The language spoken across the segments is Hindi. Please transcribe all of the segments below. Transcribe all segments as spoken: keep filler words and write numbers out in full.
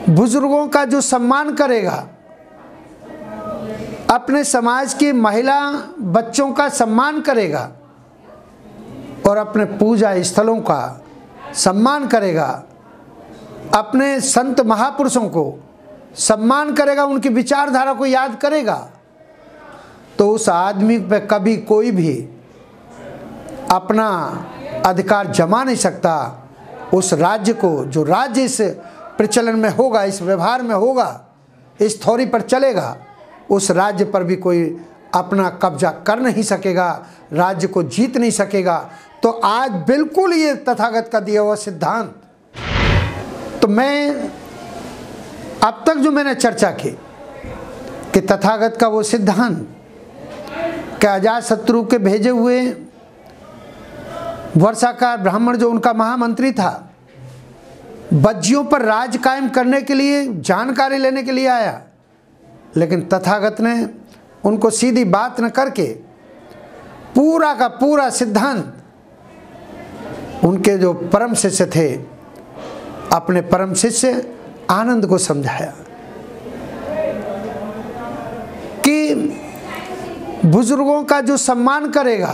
बुजुर्गों का जो सम्मान करेगा, अपने समाज की महिला बच्चों का सम्मान करेगा और अपने पूजा स्थलों का सम्मान करेगा, अपने संत महापुरुषों को सम्मान करेगा, उनकी विचारधारा को याद करेगा, तो उस आदमी पे कभी कोई भी अपना अधिकार जमा नहीं सकता। उस राज्य को, जो राज्य इस प्रचलन में होगा, इस व्यवहार में होगा, इस थोड़ी पर चलेगा, उस राज्य पर भी कोई अपना कब्जा कर नहीं सकेगा, राज्य को जीत नहीं सकेगा। तो आज बिल्कुल ये तथागत का दिया हुआ सिद्धांत, तो मैं अब तक जो मैंने चर्चा की कि तथागत का वो सिद्धांत कि अजातशत्रु के भेजे हुए वर्षाकार ब्राह्मण जो उनका महामंत्री था, बज्जियों पर राज कायम करने के लिए जानकारी लेने के लिए आया, लेकिन तथागत ने उनको सीधी बात न करके पूरा का पूरा सिद्धांत उनके जो परम शिष्य थे, अपने परम शिष्य आनंद को समझाया कि बुजुर्गों का जो सम्मान करेगा,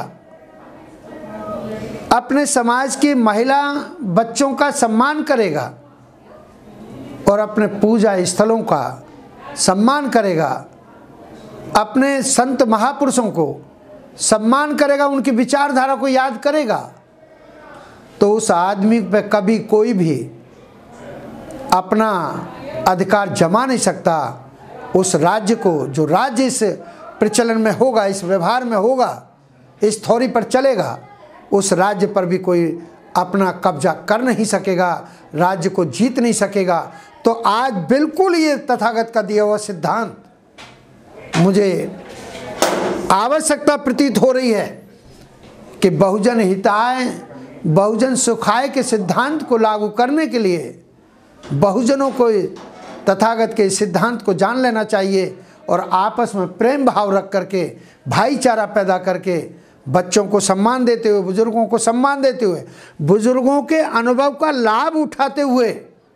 अपने समाज की महिला बच्चों का सम्मान करेगा और अपने पूजा स्थलों का सम्मान करेगा, अपने संत महापुरुषों को सम्मान करेगा, उनकी विचारधारा को याद करेगा, तो उस आदमी पे कभी कोई भी अपना अधिकार जमा नहीं सकता। उस राज्य को, जो राज्य इस प्रचलन में होगा, इस व्यवहार में होगा, इस थोड़ी पर चलेगा, उस राज्य पर भी कोई अपना कब्जा कर नहीं सकेगा, राज्य को जीत नहीं सकेगा। तो आज बिल्कुल ये तथागत का दिया हुआ सिद्धांत मुझे आवश्यकता प्रतीत हो रही है कि बहुजन हिताय बहुजन सुखाय के सिद्धांत को लागू करने के लिए बहुजनों को तथागत के सिद्धांत को जान लेना चाहिए और आपस में प्रेम भाव रख करके, भाईचारा पैदा करके, बच्चों को सम्मान देते हुए, बुजुर्गों को सम्मान देते हुए, बुजुर्गों के अनुभव का लाभ उठाते हुए,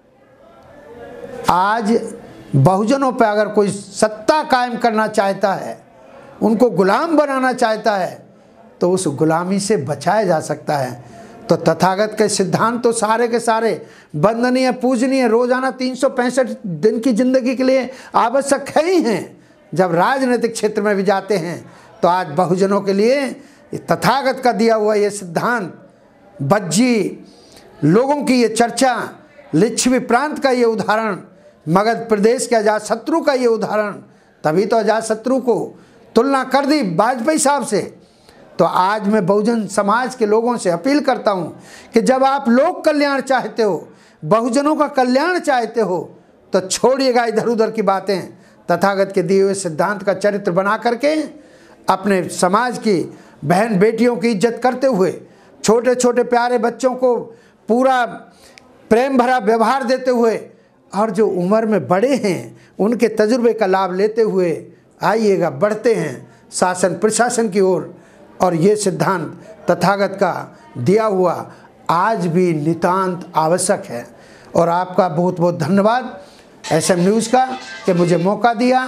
आज बहुजनों पर अगर कोई सत्ता कायम करना चाहता है, उनको गुलाम बनाना चाहता है, तो उस गुलामी से बचाया जा सकता है। तो तथागत के सिद्धांत तो सारे के सारे वंदनीय, पूजनीय, रोजाना तीन सौ पैंसठ दिन की जिंदगी के लिए आवश्यक है ही हैं। जब राजनीतिक क्षेत्र में भी जाते हैं तो आज बहुजनों के लिए तथागत का दिया हुआ ये सिद्धांत, बज्जी लोगों की ये चर्चा, लिच्छवी प्रांत का ये उदाहरण, मगध प्रदेश के अजातशत्रु का ये उदाहरण, तभी तो अजातशत्रु को तुलना कर दी वाजपेयी साहब से। तो आज मैं बहुजन समाज के लोगों से अपील करता हूं कि जब आप लोक कल्याण चाहते हो, बहुजनों का कल्याण चाहते हो, तो छोड़िएगा इधर उधर की बातें, तथागत के दिए हुए सिद्धांत का चरित्र बना करके अपने समाज की बहन बेटियों की इज्जत करते हुए, छोटे छोटे प्यारे बच्चों को पूरा प्रेम भरा व्यवहार देते हुए, और जो उम्र में बड़े हैं उनके तजुर्बे का लाभ लेते हुए आइएगा, बढ़ते हैं शासन प्रशासन की ओर। और ये सिद्धांत तथागत का दिया हुआ आज भी नितांत आवश्यक है। और आपका बहुत बहुत धन्यवाद एस एम न्यूज़ का कि मुझे मौका दिया।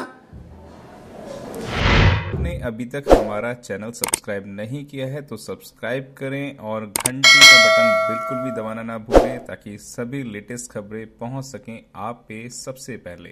आपने अभी तक हमारा चैनल सब्सक्राइब नहीं किया है तो सब्सक्राइब करें और घंटी का बटन बिल्कुल भी दबाना ना भूलें, ताकि सभी लेटेस्ट खबरें पहुंच सकें आप पे सबसे पहले।